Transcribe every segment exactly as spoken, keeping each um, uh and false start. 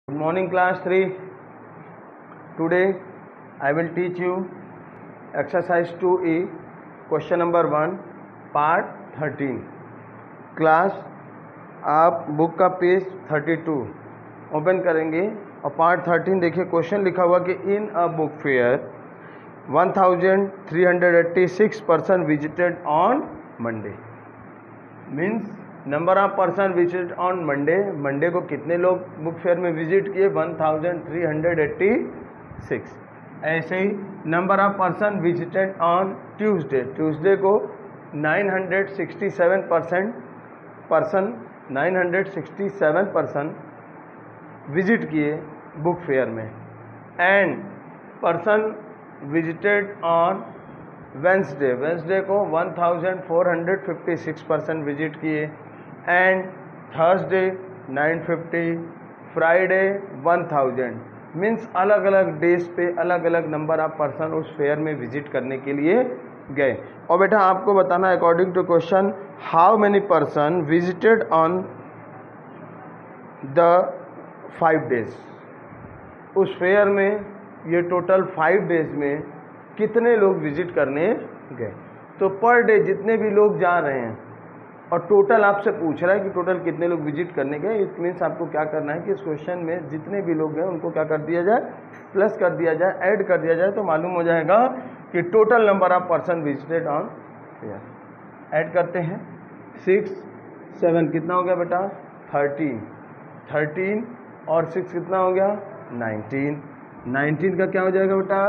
Good morning class three. Today I will teach you exercise two E question number one part thirteen. Class आप book का page thirty two open करेंगे और part thirteen देखिए question लिखा हुआ कि in a book fair one thousand three hundred eighty six person visited on Monday. Means number of person visit on Monday. Monday को कितने लोग बुक फेयर में विजिट किए? One thousand three hundred eighty six. ऐसे ही number of person visited on Tuesday. Tuesday को nine hundred sixty seven percent person nine hundred sixty seven person visit किए book fair में. And person visited on Wednesday. Wednesday को one thousand four hundred fifty six percent visit किए. And Thursday nine fifty, Friday one thousand. Means अलग अलग days पे अलग अलग number of person उस फेयर में विजिट करने के लिए गए. और बेटा आपको बताना है according to question how many person visited on the five days. उस फेयर में ये टोटल फाइव डेज में कितने लोग विजिट करने गए. तो पर डे जितने भी लोग जा रहे हैं और टोटल आपसे पूछ रहा है कि टोटल कितने लोग विजिट करने गए. इट मीन्स आपको क्या करना है कि इस क्वेश्चन में जितने भी लोग हैं उनको क्या कर दिया जाए, प्लस कर दिया जाए, ऐड कर दिया जाए, तो मालूम हो जाएगा कि total number of person visited on fair. Add करते हैं सिक्स सेवन कितना हो गया बेटा? थर्टीन. थर्टीन और सिक्स कितना हो गया? नाइनटीन. नाइनटीन का क्या हो जाएगा बेटा?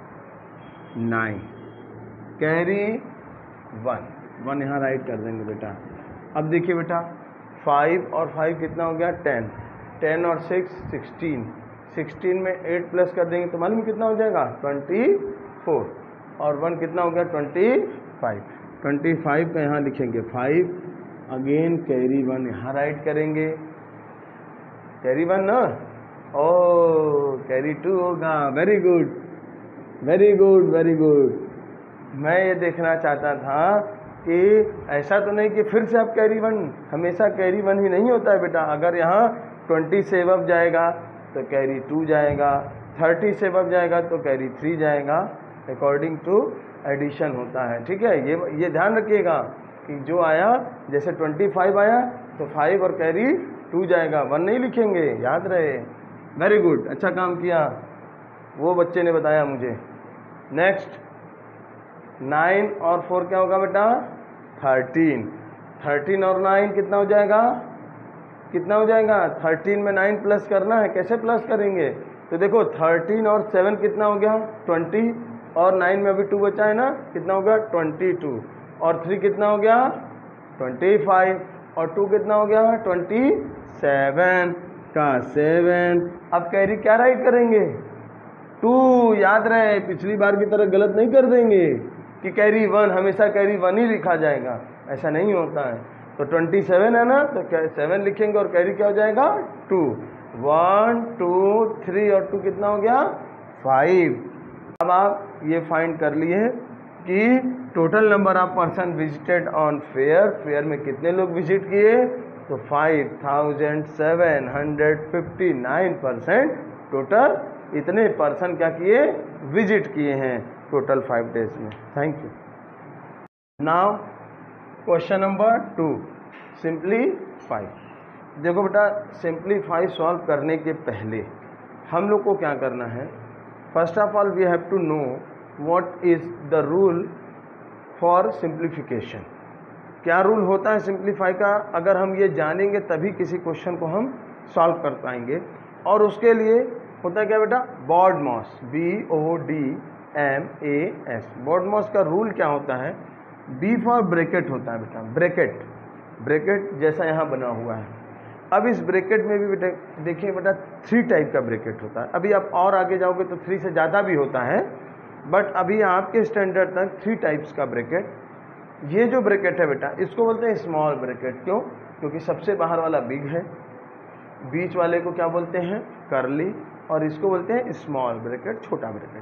नाइन. Carry one. वन यहाँ राइट कर देंगे बेटा. अब देखिए बेटा फाइव और फाइव कितना हो गया? टेन. टेन और सिक्स सिक्सटीन. सिक्सटीन में एट प्लस कर देंगे तो मालूम कितना हो जाएगा? Twenty four. और वन कितना हो गया? Twenty five. ट्वेंटी फाइव का यहाँ लिखेंगे फाइव. अगेन कैरी वन यहाँ राइट करेंगे. कैरी वन ना, ओ कैरी टू होगा. Very good very good very good. मैं ये देखना चाहता था कि ऐसा तो नहीं कि फिर से आप कैरी वन, हमेशा कैरी वन ही नहीं होता है बेटा. अगर यहाँ ट्वेंटी से अब जाएगा तो कैरी टू जाएगा, थर्टी से अब जाएगा तो कैरी थ्री जाएगा. अकॉर्डिंग टू एडिशन होता है. ठीक है, ये ये ध्यान रखिएगा कि जो आया जैसे ट्वेंटी फाइव आया तो फाइव और कैरी टू जाएगा, वन नहीं लिखेंगे, याद रहे. वेरी गुड, अच्छा काम किया, वो बच्चे ने बताया मुझे. नेक्स्ट नाइन और फोर क्या होगा बेटा? थर्टीन. थर्टीन और नाइन कितना हो जाएगा? कितना हो जाएगा? थर्टीन में नाइन प्लस करना है. कैसे प्लस करेंगे? तो देखो थर्टीन और सेवन कितना हो गया? ट्वेंटी. और नाइन में अभी टू बचा है ना, कितना हो गया? Twenty two. और थ्री कितना हो गया? Twenty five. और टू कितना हो गया? ट्वेंटी सेवन का सेवन. अब कैरी क्या राइट करेंगे? टू. याद रहे पिछली बार की तरह गलत नहीं कर देंगे कि कैरी वन, हमेशा कैरी वन ही लिखा जाएगा, ऐसा नहीं होता है. तो ट्वेंटी सेवन है ना, तो सेवन लिखेंगे और कैरी क्या हो जाएगा? टू. वन टू थ्री और टू कितना हो गया? फाइव. अब आप ये फाइंड कर लिए कि total number of person visited on fair. Fair में कितने लोग विजिट किए? तो five thousand seven hundred fifty nine percent total इतने पर्सन क्या किए? विजिट किए हैं टोटल फाइव डेज में. Thank you. Now question number two, simplify. देखो बेटा सिंपलीफाई सॉल्व करने के पहले हम लोग को क्या करना है? First of all we have to know what is the rule for simplification. क्या रूल होता है सिंप्लीफाई का? अगर हम ये जानेंगे तभी किसी क्वेश्चन को हम सॉल्व कर पाएंगे. और उसके लिए होता है क्या बेटा? BODMAS. B O D M A S. BODMAS का रूल क्या होता है? बी फॉर ब्रैकेट होता है बेटा. ब्रैकेट ब्रैकेट जैसा यहाँ बना हुआ है. अब इस ब्रैकेट में भी बेटा देखिए बेटा थ्री टाइप का ब्रैकेट होता है. अभी आप और आगे जाओगे तो थ्री से ज़्यादा भी होता है, बट अभी आपके स्टैंडर्ड तक थ्री टाइप्स का ब्रैकेट. ये जो ब्रैकेट है बेटा इसको बोलते हैं स्मॉल ब्रैकेट. क्यों? क्योंकि सबसे बाहर वाला बिग है, बीच वाले को क्या बोलते हैं? कर्ली, और इसको बोलते हैं स्मॉल ब्रैकेट, छोटा ब्रैकेट.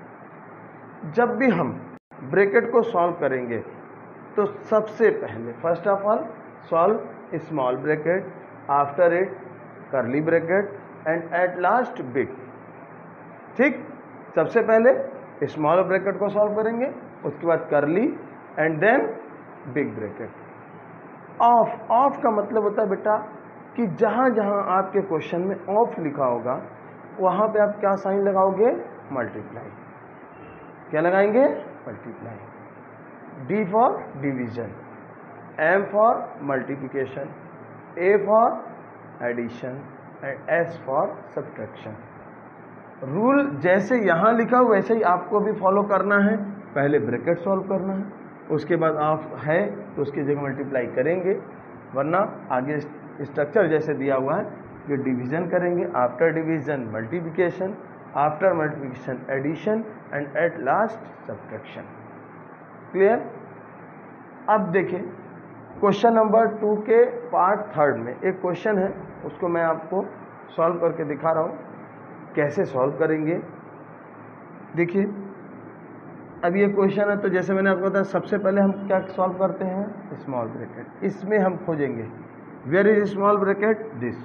जब भी हम ब्रैकेट को सॉल्व करेंगे तो सबसे पहले first of all solve small bracket, after it curly bracket, and at last big. ठीक, सबसे पहले स्मॉल ब्रैकेट को सॉल्व करेंगे, उसके बाद curly and then big bracket. Of, of का मतलब होता है बेटा कि जहाँ जहाँ आपके क्वेश्चन में ऑफ लिखा होगा वहाँ पे आप क्या साइन लगाओगे, मल्टीप्लाई। क्या लगाएंगे, multiply. D for division, M for multiplication, A for addition and S for subtraction. Rule जैसे यहाँ लिखा हो वैसे ही आपको भी फॉलो करना है। पहले ब्रैकेट सॉल्व करना है, उसके बाद ऑफ है तो उसकी जगह मल्टीप्लाई करेंगे, वरना आगे स्ट्रक्चर जैसे दिया हुआ है कि डिवीजन करेंगे, after division multiplication, after multiplication addition and at last subtraction. Clear. अब देखिए क्वेश्चन नंबर टू के पार्ट थर्ड में एक क्वेश्चन है, उसको मैं आपको सॉल्व करके दिखा रहा हूँ कैसे सॉल्व करेंगे। देखिए अब ये क्वेश्चन है तो जैसे मैंने आपको बताया सबसे पहले हम क्या सॉल्व करते हैं, स्मॉल ब्रैकेट। इसमें हम खोजेंगे where is small bracket, this.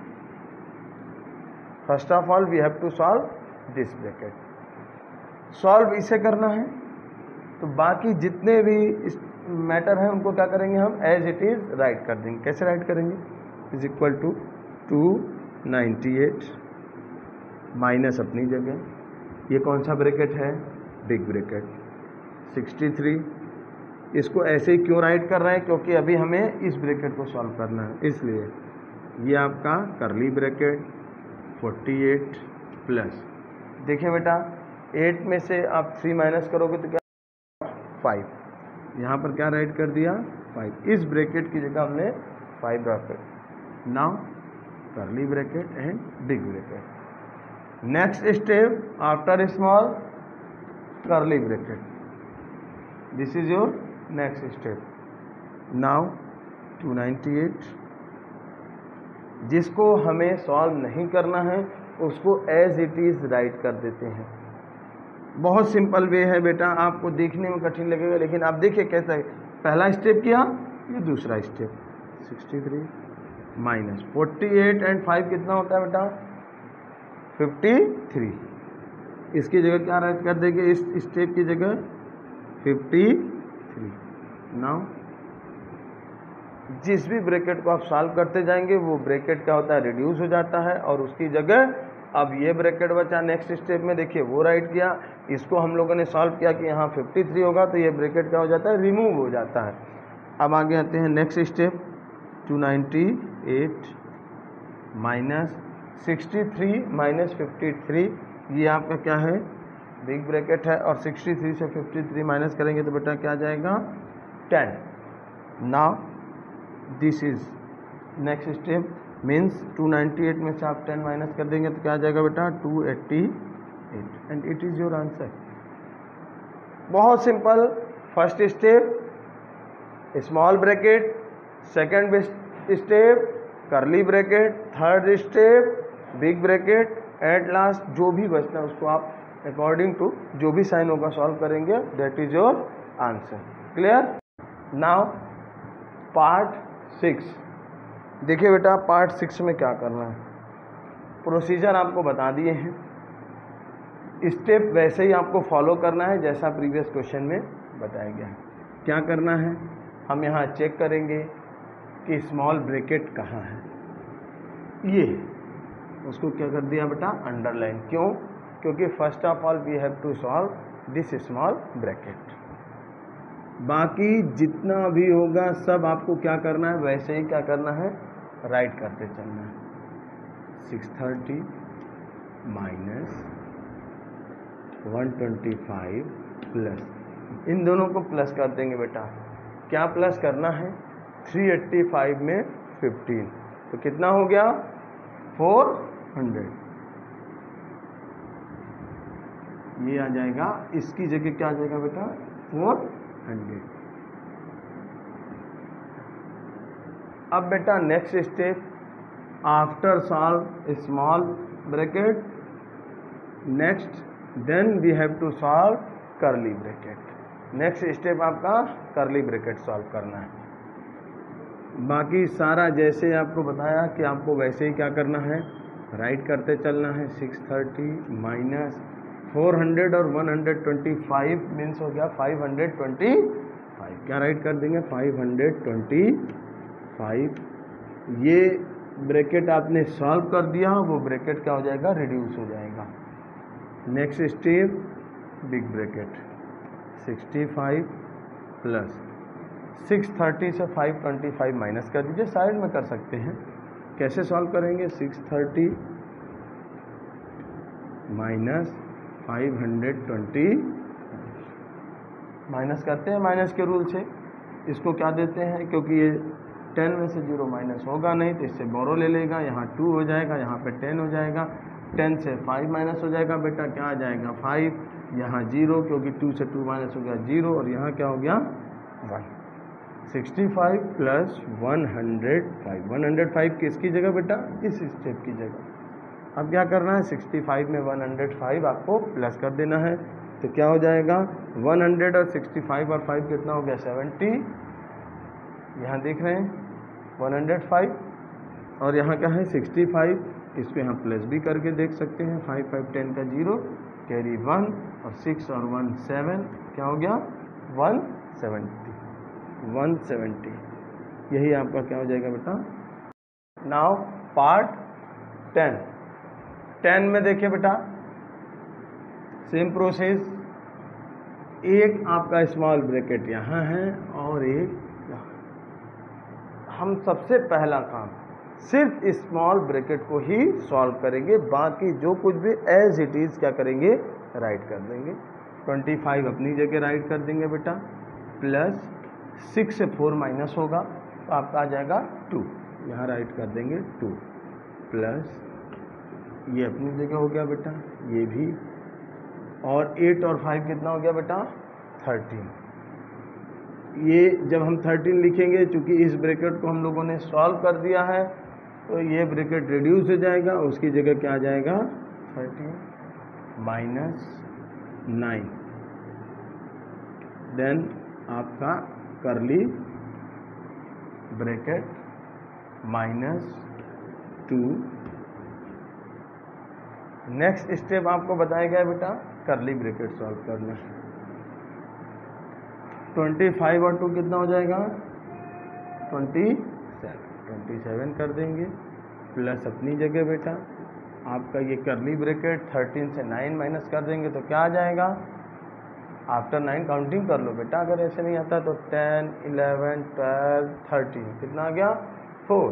First of all we have to solve this bracket. Solve इसे करना है तो बाकी जितने भी मैटर हैं उनको क्या करेंगे, हम एज इट इज राइट कर देंगे। कैसे राइट करेंगे, is equal to two ninety eight minus अपनी जगह, ये कौन सा ब्रैकेट है, बिग ब्रैकेट, सिक्सटी थ्री। इसको ऐसे ही क्यों राइट कर रहे हैं, क्योंकि अभी हमें इस ब्रैकेट को सॉल्व करना है, इसलिए ये आपका curly bracket forty eight plus, देखिए बेटा एट में से आप थ्री माइनस करोगे तो क्या, फाइव। यहाँ पर क्या राइट कर दिया, फाइव। इस ब्रैकेट की जगह हमने फाइव रखा। Now curly bracket and big bracket. Next step after small curly bracket, this is your next step. now two ninety eight, जिसको हमें सॉल्व नहीं करना है उसको एज इट इज राइट कर देते हैं। बहुत सिंपल वे है बेटा, आपको देखने में कठिन लगेगा लेकिन आप देखिए कैसा है। पहला स्टेप किया, ये दूसरा step, sixty three minus forty eight and five कितना होता है बेटा, फिफ्टी थ्री। इसकी जगह क्या राइट कर देंगे, इस स्टेप की जगह फिफ्टी थ्री। नाउ जिस भी ब्रैकेट को आप सॉल्व करते जाएंगे वो ब्रैकेट क्या होता है, रिड्यूस हो जाता है और उसकी जगह अब ये ब्रैकेट बचा। नेक्स्ट स्टेप में देखिए वो राइट किया, इसको हम लोगों ने सॉल्व किया कि यहाँ फिफ्टी थ्री होगा तो ये ब्रैकेट क्या हो जाता है, रिमूव हो जाता है। अब आगे आते हैं next step, two ninety eight minus sixty three minus fifty three, ये आपका क्या है, बिग ब्रैकेट है, और सिक्सटी थ्री से फिफ्टी थ्री माइनस करेंगे तो बेटा क्या आ जाएगा, ten. Now this is next step, means two ninety eight में से आप टेन माइनस कर देंगे तो क्या आ जाएगा बेटा, two eighty eight and it is your answer. बहुत simple. First step small bracket, second step curly bracket, third step big bracket, at last जो भी बचता है उसको आप अकॉर्डिंग टू जो भी साइन होगा सॉल्व करेंगे, that is your answer. Clear. Now part six, देखिए बेटा पार्ट सिक्स में क्या करना है, प्रोसीजर आपको बता दिए हैं, स्टेप वैसे ही आपको फॉलो करना है जैसा प्रीवियस क्वेश्चन में बताया गया है। क्या करना है, हम यहाँ चेक करेंगे कि स्मॉल ब्रैकेट कहाँ है, ये उसको क्या कर दिया बेटा, अंडरलाइन। क्यों, क्योंकि first of all we have to solve this small bracket. बाकी जितना भी होगा सब आपको क्या करना है, वैसे ही क्या करना है, राइट करते चलना है। Six thirty minus one twenty five plus, इन दोनों को प्लस कर देंगे बेटा। क्या प्लस करना है, थ्री एट्टी फाइव में फिफ्टीन तो कितना हो गया, फोर हंड्रेड। ये आ जाएगा, इसकी जगह क्या आ जाएगा बेटा, फोर हंड्रेड। अब बेटा next step, after solve small bracket, next then we have to solve curly bracket. Next step आपका करली ब्रैकेट सॉल्व करना है। बाकी सारा जैसे आपको बताया कि आपको वैसे ही क्या करना है, राइट करते चलना है। Six thirty minus four hundred और one hundred twenty five means हो गया फाइव हंड्रेड ट्वेंटी फाइव। क्या राइट कर देंगे? Five hundred twenty five. ये ब्रैकेट आपने सॉल्व कर दिया, वो ब्रैकेट क्या हो जाएगा? रिड्यूस हो जाएगा। Next step big bracket sixty five plus six thirty से फाइव ट्वेंटी फाइव माइनस कर दीजिए, साइड में कर सकते हैं। कैसे सॉल्व करेंगे? Six thirty minus five hundred twenty minus करते हैं माइनस के रूल से। इसको क्या देते हैं? क्योंकि ये टेन में से जीरो माइनस होगा नहीं तो इससे बोरो ले लेगा, यहाँ टू हो जाएगा, यहाँ पे टेन हो जाएगा। टेन से फाइव माइनस हो जाएगा बेटा, क्या आ जाएगा? फाइव। यहाँ जीरो, क्योंकि टू से टू माइनस हो गया जीरो, और यहाँ क्या हो गया? One. Sixty five plus one hundred five. One hundred five किसकी जगह बेटा? इस स्टेप की जगह। अब क्या करना है? सिक्सटी फाइव में वन हंड्रेड फाइव आपको प्लस कर देना है, तो क्या हो जाएगा? वन हंड्रेड और सिक्सटी फाइव और फाइव कितना हो गया? सेवेंटी। यहाँ देख रहे हैं वन हंड्रेड फाइव, और यहाँ क्या है? Sixty five. इसको यहाँ प्लस भी करके देख सकते हैं। फाइव फाइव टेन का जीरो, कैरी वन, और सिक्स और वन सेवन, क्या हो गया? One seventy. वन सेवेंटी, यही आपका क्या हो जाएगा बेटा? Now part ten. टेन में देखिए बेटा, सेम प्रोसेस। एक आपका स्मॉल ब्रैकेट यहाँ है और एक यहाँ। हम सबसे पहला काम सिर्फ स्मॉल ब्रैकेट को ही सॉल्व करेंगे, बाकी जो कुछ भी एज इट इज क्या करेंगे? राइट कर देंगे। ट्वेंटी फाइव अपनी जगह राइट कर देंगे बेटा, प्लस सिक्स से फोर माइनस होगा तो आपका आ जाएगा टू, यहाँ राइट कर देंगे टू, प्लस ये अपनी जगह हो गया बेटा, ये भी, और एट और फाइव कितना हो गया बेटा? थर्टीन। ये जब हम थर्टीन लिखेंगे, चूंकि इस ब्रैकेट को हम लोगों ने सॉल्व कर दिया है, तो ये ब्रैकेट रिड्यूस हो जाएगा, उसकी जगह क्या आ जाएगा? थर्टीन माइनस नाइन, देन आपका curly bracket minus two. Next step आपको बताया गया बेटा करली ब्रैकेट सॉल्व करना। ट्वेंटी फाइव और टू कितना हो जाएगा? Twenty seven. ट्वेंटी सेवन कर देंगे, प्लस अपनी जगह बेटा आपका ये करली ब्रैकेट थर्टीन से नाइन माइनस कर देंगे तो क्या आ जाएगा? आफ्टर नाइन काउंटिंग कर लो बेटा, अगर ऐसे नहीं आता तो टेन, इलेवन, ट्वेल्व, थर्टीन, कितना आ गया? फोर।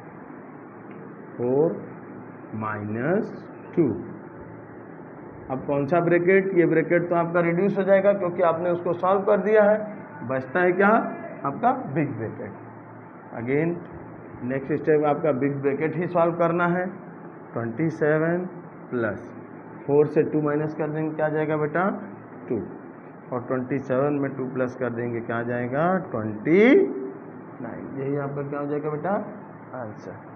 Four minus two. अब कौन सा ब्रैकेट? ये ब्रैकेट तो आपका रिड्यूस हो जाएगा क्योंकि आपने उसको सॉल्व कर दिया है। बचता है क्या? आपका big bracket. Again next step आपका बिग ब्रैकेट ही सॉल्व करना है। ट्वेंटी सेवन प्लस फोर से टू माइनस कर देंगे, क्या आ जाएगा बेटा? टू, और ट्वेंटी सेवन में टू प्लस कर देंगे, क्या आ जाएगा? Twenty nine. यही आपका क्या हो जाएगा बेटा? आंसर।